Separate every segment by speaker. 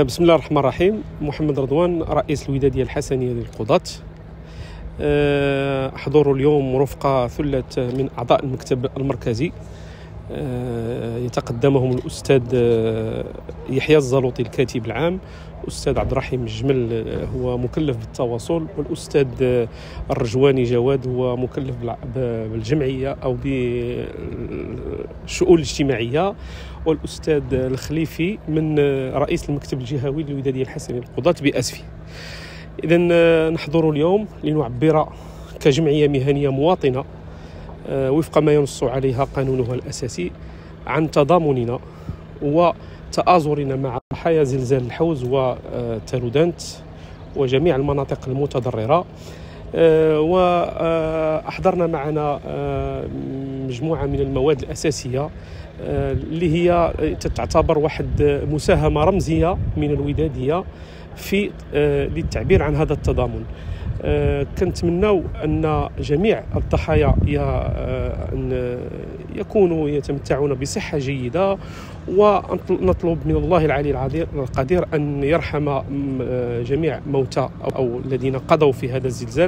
Speaker 1: بسم الله الرحمن الرحيم. محمد رضوان، رئيس الودادية الحسنية للقضاة. أحضر اليوم رفقة ثلة من أعضاء المكتب المركزي، يتقدمهم الأستاذ يحيى الزلوطي الكاتب العام، الأستاذ عبد الرحيم الجمل هو مكلف بالتواصل، والأستاذ الرجواني جواد هو مكلف بالجمعية أو بالشؤون الاجتماعية، والأستاذ الخليفي من رئيس المكتب الجهوي للودادية الحسنية للقضاة بأسفي. إذن نحضر اليوم لنعبر كجمعية مهنية مواطنة وفق ما ينص عليها قانونها الأساسي عن تضامننا وتآزرنا مع ضحايا زلزال الحوز وتالودانت وجميع المناطق المتضررة. وأحضرنا معنا مجموعة من المواد الأساسية اللي هي تعتبر واحد مساهمة رمزية من الودادية في للتعبير عن هذا التضامن. كنتمناو أن جميع الضحايا يكونوا يتمتعون بصحة جيدة، ونطلب من الله العلي القدير أن يرحم جميع موتى أو الذين قضوا في هذا الزلزال.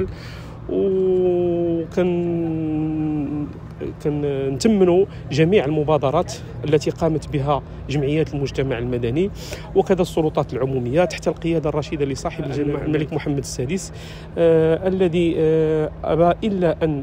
Speaker 1: نتمنوا جميع المبادرات التي قامت بها جمعيات المجتمع المدني وكذا السلطات العمومية تحت القيادة الرشيدة لصاحب الجلالة الملك محمد السادس، الذي أبى إلا أن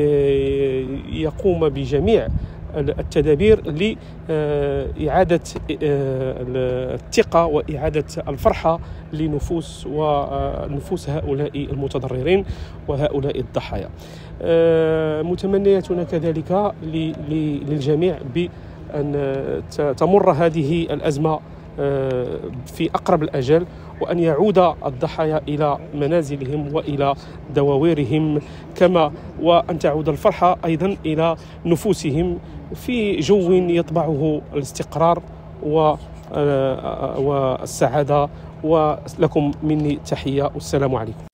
Speaker 1: يقوم بجميع التدابير لإعادة الثقة وإعادة الفرحة لنفوس هؤلاء المتضررين وهؤلاء الضحايا. متمنياتنا كذلك للجميع بأن تمر هذه الأزمة في أقرب الأجل، وأن يعود الضحايا إلى منازلهم وإلى دواويرهم، وأن تعود الفرحة أيضا إلى نفوسهم في جو يطبعه الاستقرار والسعادة. ولكم مني تحية، والسلام عليكم.